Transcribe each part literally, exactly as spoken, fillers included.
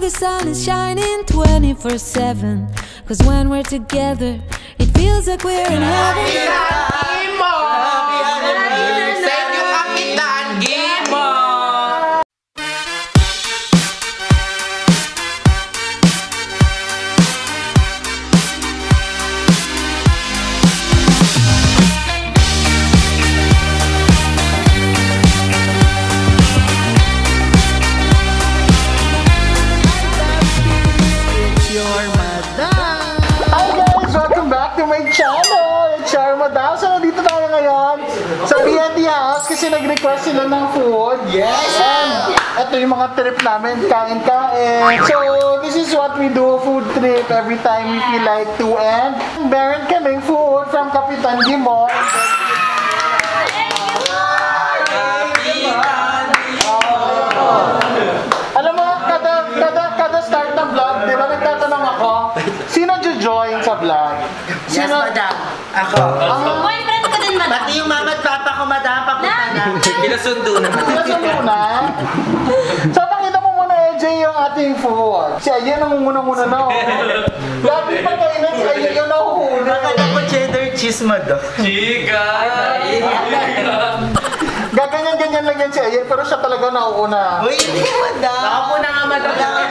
the sun is shining twenty-four seven. Cause when we're together, it feels like we're in heaven. So, dito tayo ngayon sa B and D House kasi nag-request sila ng food. Yes! And ito yung mga trip namin, kain-kain. So, this is what we do, food trip, every time we feel like to. And meron kaming food from Kapitan Gimo. Alam mo, kada, kada, kada start ng vlog, di ba nagtatanong ako, sino jo-join sa vlog? Yes, madam. Ako. Ah, boyfriend ko din, madam. Pati yung mama at papa ko, madam, papunta na. Pinasundo na. Pinasundo na? So, pakita mo muna, A J, yung ating food. Si Ayan ang muna-muna na, oh. Dati pagkainan, si Ayan yung nahuhuli. Bakit ako cheddar cheese, madam? Chika! Gaganyan-ganyan lang yan si Ayan, pero siya talaga nauuna. Uy, hindi, madam. Ako po na nga, madam.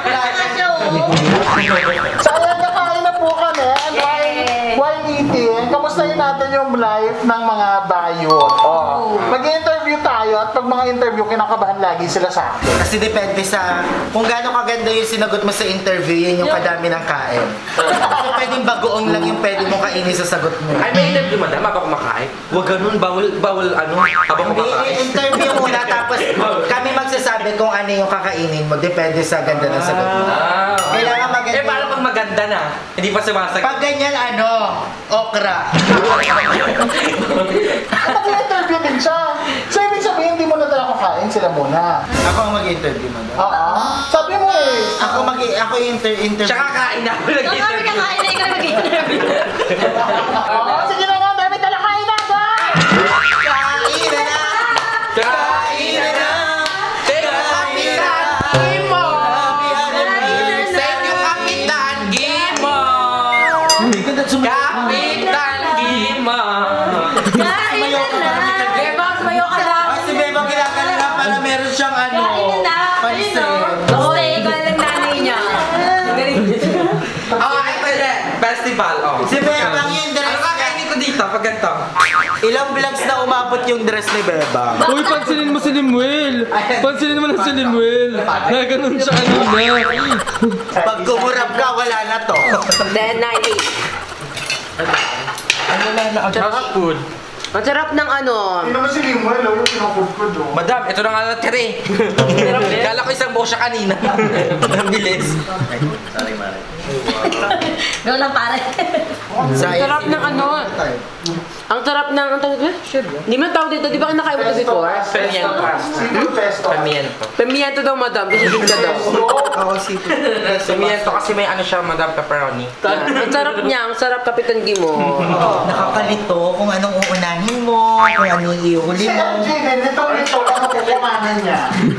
So, ayan, nakain na po kami. And while, while eating, kamustahin natin yung life ng mga bayot. Oh. Mag-interview tayo at pag mga interview, kinakabahan lagi sila sa akin. Kasi depende sa kung gaano kaganda yung sinagot mo sa interview, yun yung kadami ng kain. Kasi pwedeng bagoong lang yung pwede mong kainin sa sagot mo. Ay, may interview, madam, habang kumakain. Huwag ganun, bawal, bawal ano, habang kumakain. Interview muna, tapos kami magsasabi kung ano yung kakainin mo. Depende sa ganda ng sagot mo. Ah, Kailangan maganda. eh, paano pag maganda na? Hindi pa sumasagot. Pag ganyan, ano, okra. Mag-interview din siya. So, ibig sabihin, hindi mo na talaga kakain sila muna. Ako ang mag-interview, madam. Oo. Sabi mo eh. Ako mag ako yung inter interview. Tsaka kain na ako So, kami nag-interview. kakain na ikaw mag-interview. Oo, sige na nga, dami tala kain na ba? Kain na na! Kain na na! Thank you, Kapitan Gimo! Thank you, Kapitan Gimo! Kapitan Gimo! Kain na na! Bebang, sumayo ka lang. Ay, si Bebang kinakalinga para meron siyang ano, Kain na! pansin. Oo, eh, ikaw lang nanay niya. Oh, ito yun. Festival, oh. Si Bebang yung dress Ano kakainin ko dito pag ganito? Ilang vlogs na umabot yung dress ni Bebang? Uy, pansinin mo si Limuel! Pansinin mo lang si Limuel! Na ganun siya ano na. Pag kumurap ka, wala na to. Then, ninety. Ano na na? Sarap food. Ang sarap ng ano. Hindi naman si Limuel, yung pinakod ko doon. Madam, ito na nga natira eh. Kala ko isang buo siya kanina. Ang bilis. Sorry, Mare. Go lang, pare. Ang sarap ng ano. Ang sarap ng, ang tawag ba? Hindi mo tawag dito, di ba kinakain mo ito before? Pimiento. Seafood pesto. Pimiento. Pimiento daw, madam. Bisikin ka daw. Ako si Pimiento kasi may ano siya, madam, pepperoni. Ang sarap niya, ang sarap Kapitan Gimo. Nakakalito kung anong uunahin mo, kung anong ihuli Si mo. M J din, nito-nito ang kukumanan niya.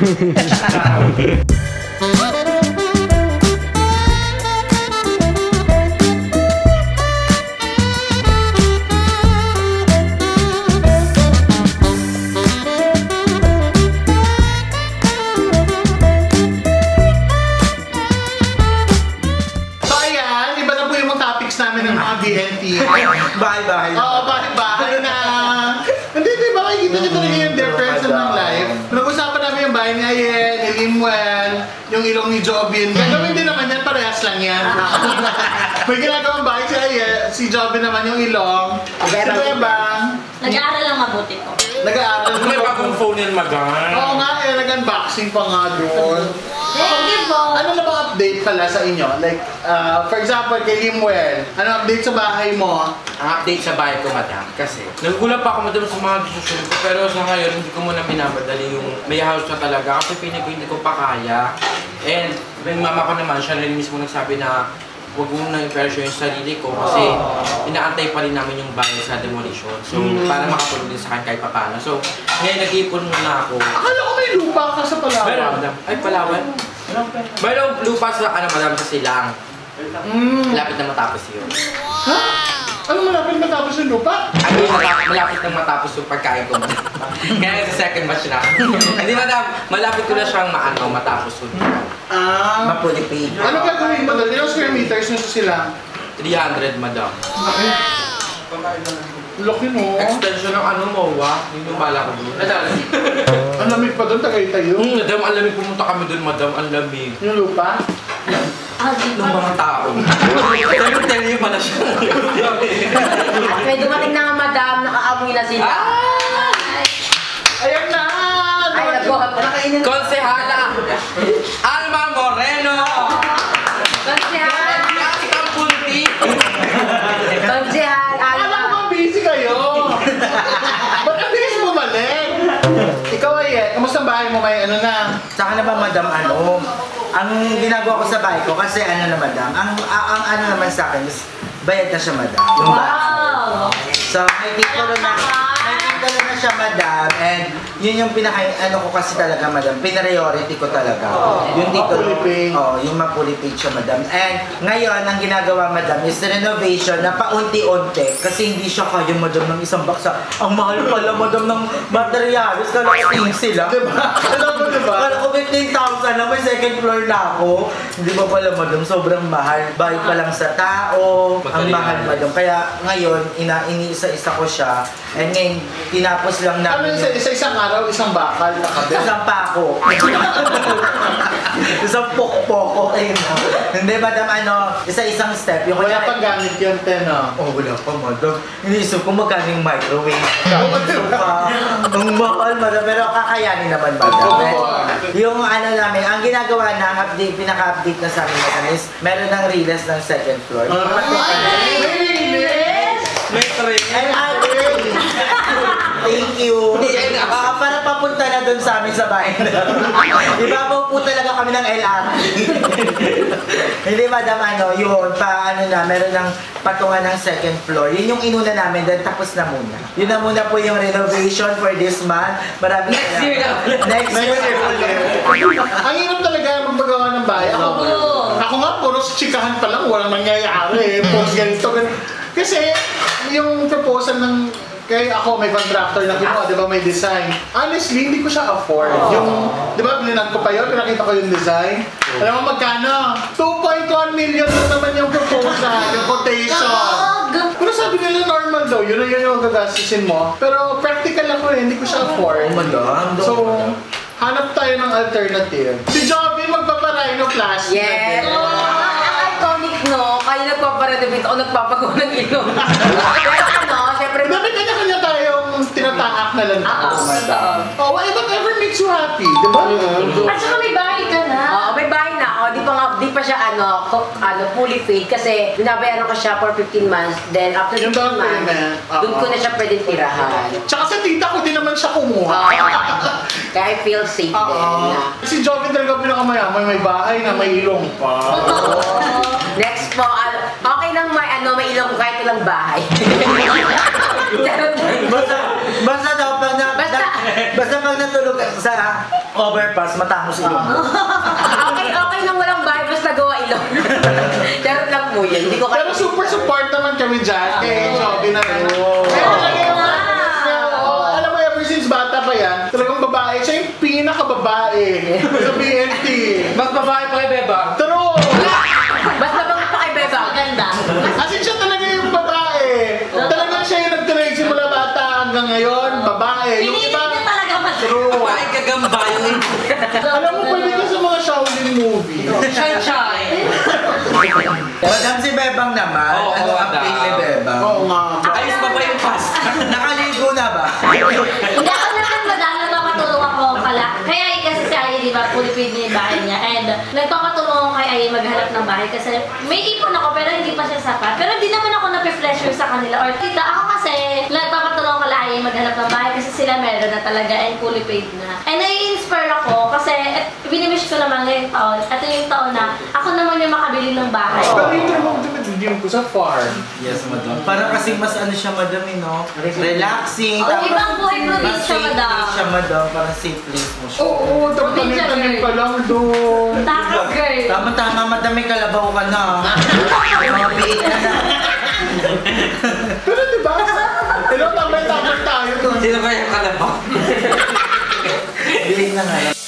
So ayan, iba na po yung mga topics namin ng mga B N T. Bahay-bahay. Oo, bahay-bahay na. Hindi, di ba makikita niyo talaga yung difference ng life? Nag-usapan namin yung bahay ni Ayen, ni Limuel, yung ilong ni Jobin. Gagawin din naman yan, parehas lang yan. May ginagawang bahay si Ayen, si Jobin naman yung ilong. Si Bebang, Nag-aaral lang mabuti ko. nag-aaral. May bagong phone yun, madam. Oo nga eh, nag-unboxing pa nga doon. Thank you po. Ano na bang update pala sa inyo? Like, uh, for example, kay Limuel, ano update sa bahay mo? Ang update sa bahay ko, madam, kasi nagugulat pa ako, madam, sa mga decision ko, pero sa ngayon, hindi ko muna minamadali yung may house na talaga kasi pinig ko hindi ko pa kaya. And yung mama ko naman, siya rin mismo nagsabi na huwag mo nang i-pressure yung sarili ko kasi inaantay pa rin namin yung bahay sa demolition. So, para makatulong din sa akin kahit pa paano. So, ngayon nag-iipon muna ako. Akala ko may lupa ka sa Palawan. Meron, madam. Ay, Palawan? Mayroong lupa sa ano, madam sa silang. Mm. Malapit na matapos yun. Ha? Ano malapit matapos yung lupa? Ano yung malapit, malapit na matapos yung pagkain ko. Kaya sa second batch na. Hindi madam, malapit ko na siyang maano, matapos yun. Ah. Mapulipid. Ano gagawin mo doon? Ilang square meters na sila? three hundred madam. Laki mo. Extension ng ano mo, wa? Yung lumala ko doon. Nadal. Ang lamig pa doon, Tagaytayo. Hmm, madam, ang lamig. Pumunta kami doon, madam. Ang lamig. Yung lupa? Ng mga tao. Tell-tell pala siya. At may dumating na nga madam, nakaamoy na sila. Ayan na! Ay, nagbuhat na. Konsehala! Alma Moreno! Konsyal! Yasi kang punti! Konsyal! Alam ko ba busy kayo? Ba't ang bilis bumalik? Ikaw ay eh, kamusta ang bahay mo? May ano na? Saka na ba, madam, ano? Ang ginagawa ko sa bahay ko, kasi ano na, madam, ang, ang, ang ano naman sa akin is, bayad na siya, madam. Yung bahay. Wow! So, may titulo na, may titulo na siya, madam, and yun yung pinaka, ano ko kasi talaga, madam, pinariority ko talaga. Yung titulo, Mapulipid. oh, yung mapulipid siya, madam. And ngayon, ang ginagawa, madam, is renovation na paunti-unti, kasi hindi siya kaya, madam, ng isang baksa. Ang mahal pala, madam, ng materials, kalating sila. Diba? Alam mo diba? Kala ko fifteen thousand na may second floor na ako. Hindi ba pala, madam, sobrang mahal. Bayad pa lang sa tao. Ang mahal, madam. Kaya ngayon, ina iniisa-isa ko siya. And ngayon, tinapos lang Ano namin isa, isa isang araw, isang bakal, nakabit? isang pako. Isang pokpoko. Ayun na. Hindi, madam, ano, isa-isang step. Yung Wala kunyari- pang gamit yun, ten, no? Oh, wala pa, madam. Iniisip ko magkano yung microwave. Suka. Ang mahal, madam. Pero kakayanin naman, madam. Oo. Yung ano namin, ang ginagawa na update, pinaka-update na sa amin, madam, is meron ng riles ng second floor. May tray. Ay, ate! Thank you. Ah, para papunta na doon sa amin sa bahay na. Ibabaw po talaga kami ng L R T. Hindi, madam, ano, yun, pa, ano na, meron ng patungan ng second floor. Yun yung inuna namin, then tapos na muna. Yun na muna po yung renovation for this month. Maraming Next year na. Next year. Ang hirap talaga magpagawa ng bahay. Ako, ako nga, puros chikahan pa lang, walang nangyayari. Puros ganito, ganito. Kasi, yung proposal ng kaya ako, may contractor na kinuha, di ba, may design. Honestly, hindi ko siya afford. Yung, di ba, blinan ko pa yun, pinakita ko yung design. Alam mo magkano? two point one million na naman yung proposal, yung quotation. Pero sabi nila normal daw, yun na yun yung gagastusin mo. Pero practical ako eh, hindi ko siya afford. Madam, So, hanap tayo ng alternative. Si Joby magpaparhinoplasty. Yes! Ang iconic, no? Kayo nagpaparenovate, ako nagpapagawa ng ilong. Pero ano, syempre... Di ba may kanya-kanya tayong tinatahak na lang Oo, ako, oh, whatever makes you happy, di ba? At saka may bahay ka na. Oo, may bahay na ako. Di pa nga, di pa siya ano, ko- ano, fully paid kasi binabayaran ko siya for fifteen months. Then after Yung fifteen down months, payment. doon ko na siya pwedeng tirahan. Tsaka sa tita ko din naman siya kumuha. Oo. Kaya I feel safe din Oo. na. Si Joby talaga pinakamayaman, may bahay na may ilong pa. Next po, ano, okay lang may ano, may ilong kahit ilang bahay. Charot lang. Basta, basta daw pag na, Basta. na- basta pag natulog ka sa overpass, matangos ilong mo. Okay, okay lang walang bahay, basta gawa ilong. Charot lang po yun. Hindi ko Pero super support naman kami dyan kay Joby na rin. Kaya talaga yung Oo, alam mo, ever since bata pa yan, talagang babae. Siya yung pinaka-babae sa B N T. Mas babae pa kay Beba. True! Basta bang pakibeba. Maganda. As in, siya talaga yung babae. Talagang siya yung nag-train simula bata hanggang ngayon, babae. Yung Pinilit iba, niya talaga mas. true. Babae kagamba yung Alam mo, pwede ka sa mga Shaolin movie. shine-shine. Madam, si Bebang naman, Oo, ano ang madam. pink ni Bebang? Oo nga. Ayos pa ba yung pasta? Nakaligo na ba? Hindi ako naman madala, nagpapatulong ako pala. Kaya ay kasi si Ay, di ba, fully paid niya yung bahay niya. And nagpapatulong ako kay Ay maghanap ng bahay kasi may ipon ako pero hindi pa siya sapat. Pero hindi naman ako nape-pressure sa kanila. Or tita, ako kasi nagpapatulong ko kay Ay maghanap ng bahay kasi sila meron na talaga and fully paid na. And nai-inspire ako kasi eh, binimish ko naman ngayong taon. Ito yung taon na ako naman yung makabili ng bahay. Pero yung trabaho din dream ko sa farm. Yes, madam. Para kasi mas ano siya, madam, eh, no? Relaxing. Oh, ibang buhay probinsya, mas safe madam. place siya, madam. Parang safe place mo siya. Oo, tapos Probinsya tanim-tanim girl. pa lang doon. Takas girl. Tama-tama, madam, may kalabaw ka na. Mga biik ka na. Pero diba? Hello, tamay-tamay tayo doon. Sino ba yung kalabaw? Biik na nga.